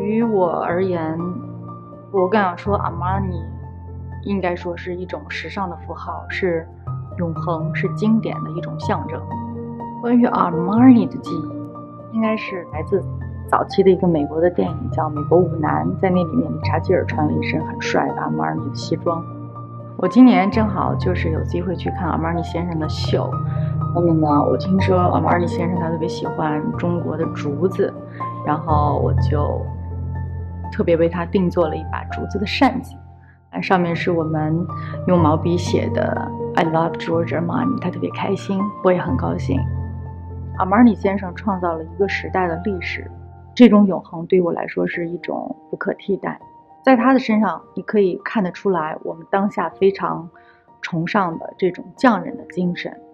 于我而言，我更想说 Armani 应该说是一种时尚的符号，是永恒，是经典的一种象征。关于 Armani 的记忆，应该是来自早期的一个美国的电影叫《美国舞男》，在那里面理查基尔穿了一身很帅的 Armani 的西装。我今年正好就是有机会去看 Armani 先生的秀。那么呢，我听说 Armani 先生他特别喜欢中国的竹子，然后我就特别为他定做了一把竹子的扇子，上面是我们用毛笔写的 I love Giorgio Armani， 他特别开心，我也很高兴。Armani 先生创造了一个时代的历史，这种永恒对我来说是一种不可替代。在他的身上你可以看得出来我们当下非常崇尚的这种匠人的精神。